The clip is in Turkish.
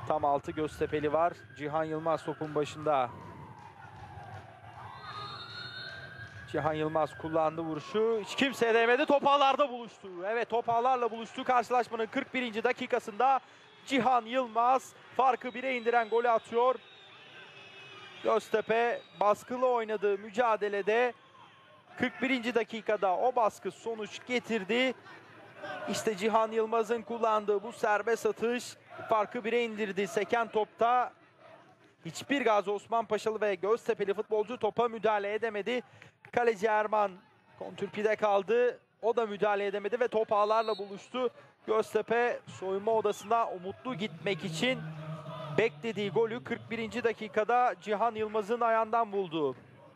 Tam 6 Göztepe'li var. Cihan Yılmaz topun başında. Cihan Yılmaz kullandı vuruşu. Hiç kimseye değmedi. Top ağlarda buluştu. Evet, top ağlarla buluştu. Karşılaşmanın 41. dakikasında Cihan Yılmaz farkı 1'e indiren golü atıyor. Göztepe baskılı oynadığı mücadelede 41. dakikada o baskı sonuç getirdi. İşte Cihan Yılmaz'ın kullandığı bu serbest atış farkı 1'e indirdi. Seken topta hiçbir Gazi Osman Paşalı ve Göztepe'li futbolcu topa müdahale edemedi. Kaleci Erman kontrpide kaldı. O da müdahale edemedi ve top ağlarla buluştu. Göztepe soyunma odasına umutlu gitmek için beklediği golü 41. dakikada Cihan Yılmaz'ın ayağından buldu.